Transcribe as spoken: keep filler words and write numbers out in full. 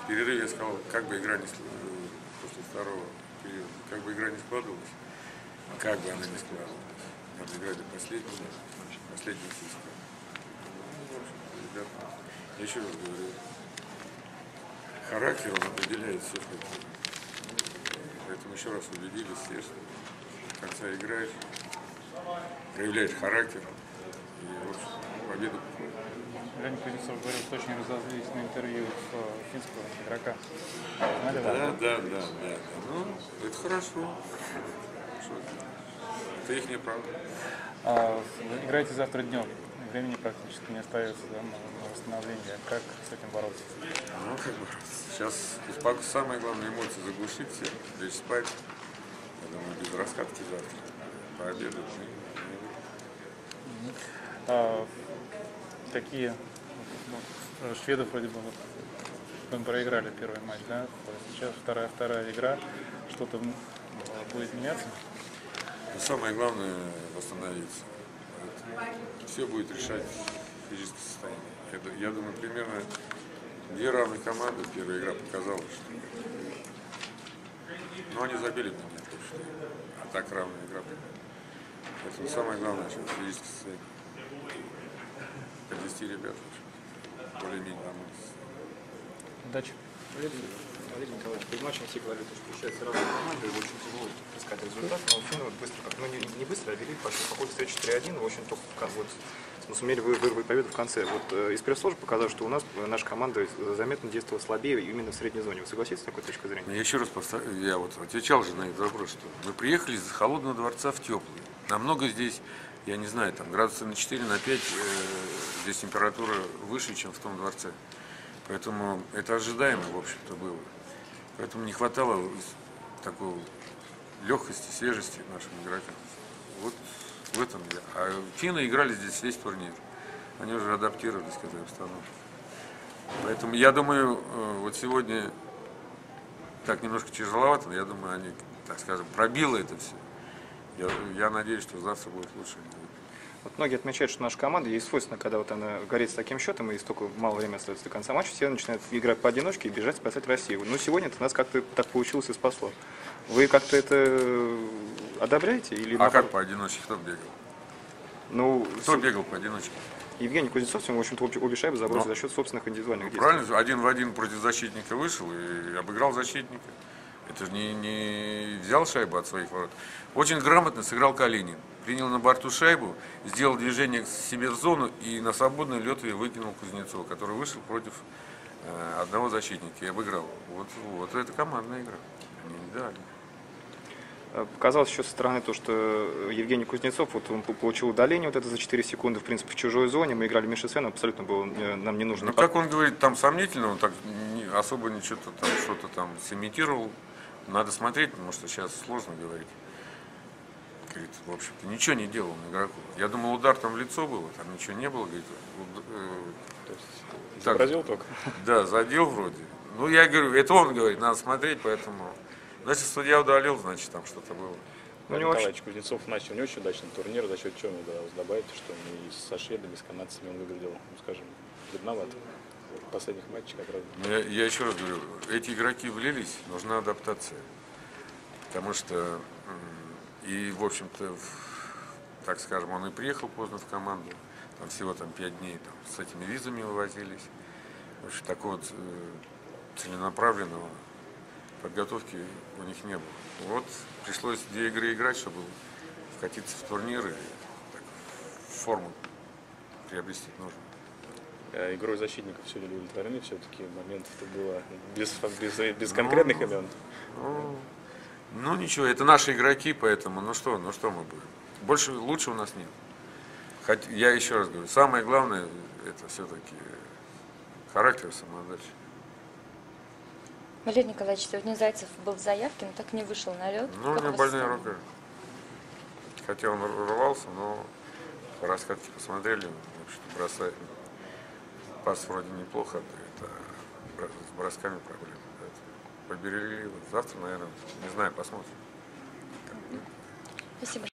В перерыве я сказал, как бы игра не складывалась, после второго периода, как бы игра не складывалась, как бы она не складывалась. Надо играть до последнего, последнего свистка. Ну, в общем-то, ребята, я еще раз говорю, характер он определяет все, что это. Поэтому еще раз убедились все, что до конца играешь, проявляешь характер, и, в общем, победу. Леонид Кузнецов говорил, что очень разозлились на интервью с финского игрока. Знали, да, да, да, да, да. Ну, это хорошо. Это их неправда. А, играете завтра днем. Времени практически не остается, да, на восстановление. Как с этим бороться? Ну, как бы, сейчас успоко... самое главное эмоции заглушить все, лечь спать. Я думаю, без раскатки завтра. Пообедать. Mm-hmm. а, Такие ну, шведов вроде бы мы проиграли первый матч, да? Сейчас вторая вторая игра, что-то будет меняться. Но самое главное восстановиться. Все будет решать физическое состояние. Это, я думаю, примерно две равные команды. Первая игра показала, что ну, они забили на меня точно. А так равная игра. Поэтому самое главное сейчас физическое состояние. Подвести ребят более-менее нормально. Удачи. Валерий Николаевич, перед матчем все говорили, что получается разные команды, и очень тяжело искать результат, но финны вот быстро, как, ну не, не быстро, а вели почти по ходу встречи три один, в общем, только вот мы сумели вырвать победу в конце. Вот э, из пресс-службы показалось, что у нас наша команда заметно действовала слабее именно в средней зоне. Вы согласитесь с такой точкой зрения? Я еще раз повторю, я вот отвечал же на этот вопрос, что мы приехали из холодного дворца в теплый. Намного здесь, я не знаю, там градусов на четыре, на пять, э, здесь температура выше, чем в том дворце. Поэтому это ожидаемо, в общем-то, было. Поэтому не хватало такой легкости, свежести нашим игрокам. Вот в этом я. А финны играли здесь весь турнир. Они уже адаптировались к этой обстановке. Поэтому я думаю, вот сегодня так немножко тяжеловато, но я думаю, они, так скажем, пробило это все. Я, я надеюсь, что завтра будет лучше. Вот многие отмечают, что наша команда, ей свойственно, когда вот она горит с таким счетом, и столько мало времени остается до конца матча, все начинают играть поодиночке и бежать спасать Россию. Но сегодня это у нас как-то так получилось и спасло. Вы как-то это одобряете? Или а наоборот? Как поодиночке? Кто бегал? Ну, Кто бегал поодиночке? Евгений Кузнецов, в общем-то, обе шайбы забросил Но... за счет собственных индивидуальных действий. Правильно, один в один против защитника вышел и обыграл защитника. Это же не, не взял шайбу от своих ворот. Очень грамотно сыграл Калинин. Принял на борту шайбу, сделал движение к себе в зону и на свободный лед ее выкинул Кузнецова, который вышел против э, одного защитника и обыграл. Вот, вот это командная игра. Они не дали. Показалось еще со стороны то, что Евгений Кузнецов, вот он получил удаление вот это за четыре секунды, в принципе, в чужой зоне. Мы играли Миша Свен, абсолютно было нам не нужно. Ну, как он говорит, там сомнительно, он так не, особо ничего там, что-то там сымитировал. Надо смотреть, потому что сейчас сложно говорить. Говорит, в общем-то, ничего не делал игроку. Я думал, удар там в лицо было, там ничего не было. Говорит, э, То есть изобразил только? Да, задел вроде. Ну, я говорю, это он говорит, надо смотреть, поэтому... Значит, судья удалил, значит, там что-то было. Ну, Николаевич Кузнецов начал не очень удачный турнир, за счет чего мне удалось добавить, что не со шведами, с канадцами он выглядел, ну, скажем, бедновато. В последних матчах как раз. Я, я еще раз говорю, эти игроки влились, нужна адаптация. Потому что, и, в общем-то, так скажем, он и приехал поздно в команду, там всего там пять дней там, с этими визами вывозились. В общем, такого вот целенаправленного подготовки у них не было. Вот пришлось две игры играть, чтобы вкатиться в турнир и так, форму приобрести нужно. А игрой защитников все ли удовлетворены? Все-таки моментов-то было без, без, без конкретных ну, имен. Ну, ну ничего, это наши игроки, поэтому ну что, ну что мы будем. Больше, лучше у нас нет. Хоть, я еще раз говорю, самое главное это все-таки характер, самоотдача. Валерий Николаевич, сегодня Зайцев был в заявке, но так не вышел на лед. Ну, у него больная рука. Хотя он рвался, но по раскатке посмотрели, в бросает. Пас вроде неплохо отдает, а с бросками проблемы. Поберегли его. Завтра, наверное, не знаю, посмотрим. Спасибо.